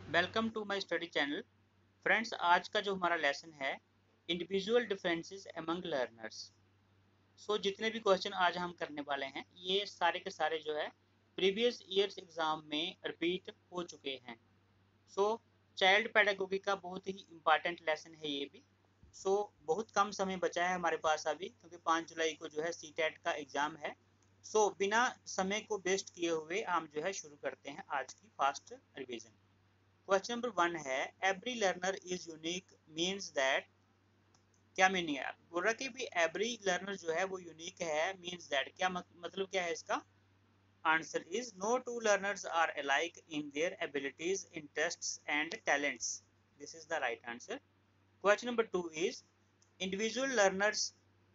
Welcome to my study channel. Friends, आज का जो हमारा लेसन है इंडिविजुअल डिफरेंसेस अमंग लर्नर्स। जितने भी क्वेश्चन आज हम करने वाले हैं ये सारे के सारे जो है प्रीवियस ईयर्स एग्जाम में रिपीट हो चुके हैं। सो चाइल्ड पेडागोगी का बहुत ही इम्पॉर्टेंट लेसन है ये भी। बहुत कम समय बचा है हमारे पास अभी, क्योंकि 5 जुलाई को जो है सीटेट का एग्जाम है। बिना समय को वेस्ट किए हुए हम जो है शुरू करते हैं आज की फास्ट रिवीजन। क्वेश्चन नंबर 1 है, every learner is unique means that. क्या मीनिंग है? बोल रहा कि भी एवरी लर्नर जो है वो यूनिक है, मीन्स दैट क्या मतलब क्या है इसका? Answer is no two learners are alike in their abilities, interests and talents. This is the right answer. Question number 2 is, individual learners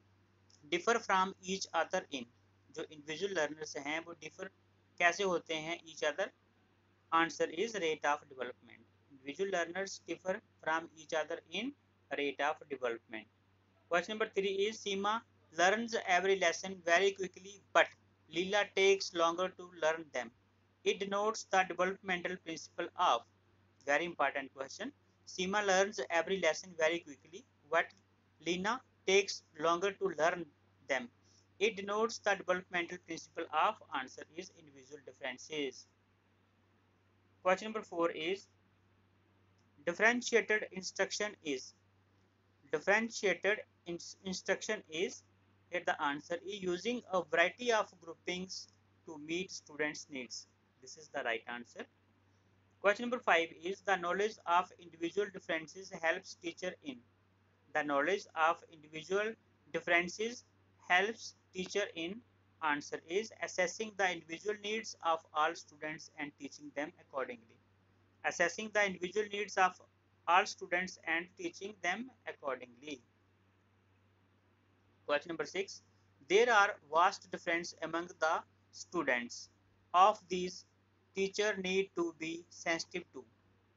differ from each other in. जो individual learners हैं वो differ कैसे होते हैं each other? Answer is rate of development. Individual learners differ from each other in rate of development. Question number 3 is, Seema learns every lesson very quickly, but Leela takes longer to learn them. It denotes the developmental principle of. Very important question. Seema learns every lesson very quickly, but Leena takes longer to learn them. It denotes the developmental principle of. Answer is individual differences. Question number 4 is, differentiated instruction is. Differentiated instruction is, here the answer is using a variety of groupings to meet students' needs. This is the right answer. Question number 5 is, the knowledge of individual differences helps teacher in. The knowledge of individual differences helps teacher in. Answer is assessing the individual needs of all students and teaching them accordingly. Assessing the individual needs of all students and teaching them accordingly. Question number 6. There are vast differences among the students. Of these, teacher need to be sensitive to.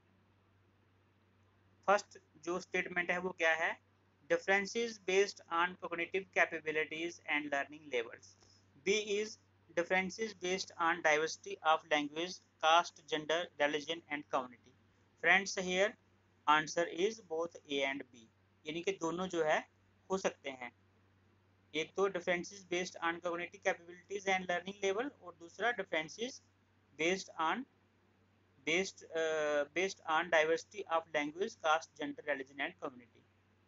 First जो statement है वो क्या है? Differences based on cognitive capabilities and learning levels. B is differences based on diversity of language, caste, gender, religion and community. Friends, here answer is both A and B. यानी कि दोनों जो है हो सकते हैं। एक तो differences based on cognitive capabilities and learning level, और दूसरा differences based on based on diversity of language, caste, gender, religion and community.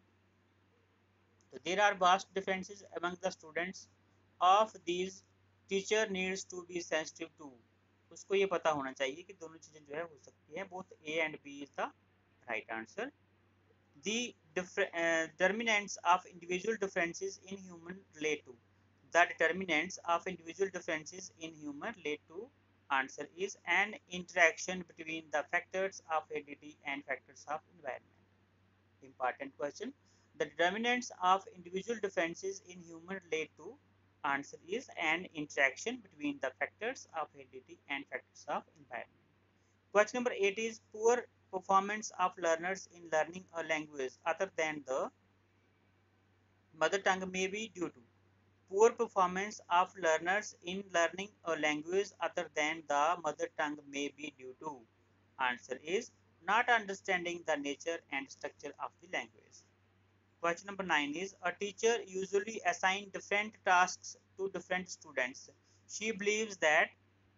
So there are vast differences among the students. Of these, teacher needs to be sensitive to. उसको ये पता होना चाहिए कि दोनों चीजें जो है हो सकती हैं। Both A and B is the right answer. The determinants of individual differences in human relate to. The determinants of individual differences in human relate to. Answer is an interaction between the factors of heredity and factors of environment. Important question. The determinants of individual differences in human relate to. Answer is an interaction between the factors of heredity and factors of environment. Question number 8 is, poor performance of learners in learning a language other than the mother tongue may be due to. Poor performance of learners in learning a language other than the mother tongue may be due to. Answer is not understanding the nature and structure of the language. Question number 9 is, a teacher usually assigns different tasks to different students. She believes that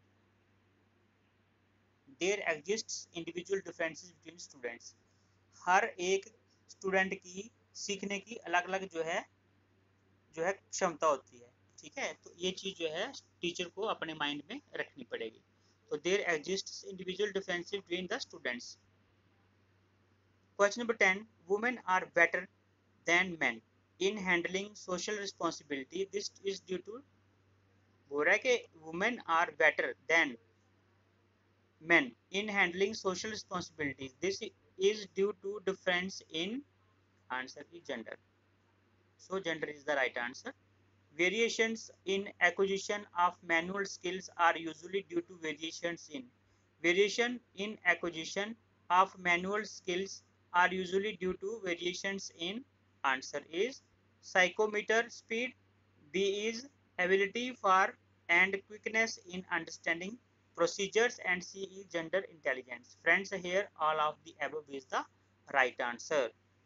there exists individual differences between students. हर एक student की सीखने की अलग अलग जो है क्षमता होती है। ठीक है, तो ये चीज जो है टीचर को अपने माइंड में रखनी पड़ेगी। तो there exists individual differences between the students. Question number 10, women are better than men in handling social responsibility. This is due to, बोल रहा है कि women are better than men in handling social responsibilities. This is due to difference in. Answer is gender. So gender is the right answer. Variations in acquisition of manual skills are usually due to variation in acquisition of manual skills are usually due to variations in. Answer is psychometer speed. B is ability for and quickness in understanding. procedures, and C is gender intelligence. Friends, here all of the above is the right answer.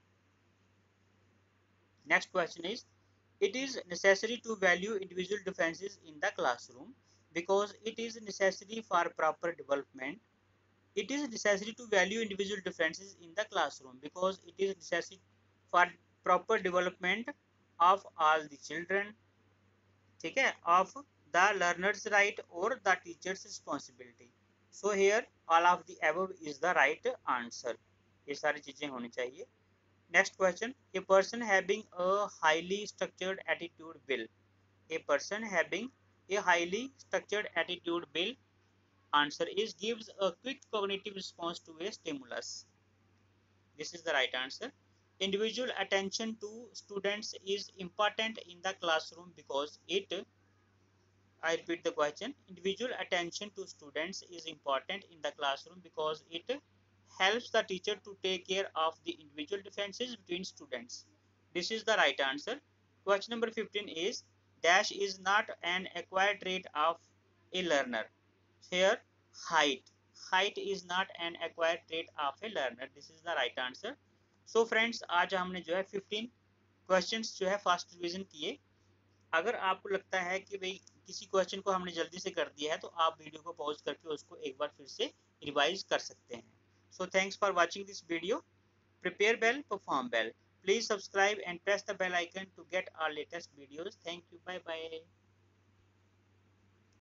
Next question is, it is necessary to value individual differences in the classroom because it is necessary for proper development. It is necessary to value individual differences in the classroom because it is necessary for proper development of all the children, ठीक है, of the learner's right or the teacher's responsibility. So here all of the above is the right answer. ये सारी चीजें होनी चाहिए. Next question, a person having a highly structured attitude will. A person having a highly structured attitude will, answer is gives a quick cognitive response to a stimulus. This is the right answer. Individual attention to students is important in the classroom because it, I repeat the question, individual attention to students is important in the classroom because it helps the teacher to take care of the individual differences between students. This is the right answer. Question number 15 is, dash is not an acquired trait of a learner. Here, height. Height is not an acquired trait of a learner. This is the right answer. So friends, आज हमने जो है 15 questions जो है first revision किए. अगर आपको लगता है कि भाई किसी क्वेश्चन को हमने जल्दी से कर दिया है तो आप वीडियो को पॉज करके उसको एक बार फिर से रिवाइज कर सकते हैं. So thanks for watching this video. Prepare well, perform well. Please subscribe and press the bell icon to get our latest videos. Thank you. Bye bye.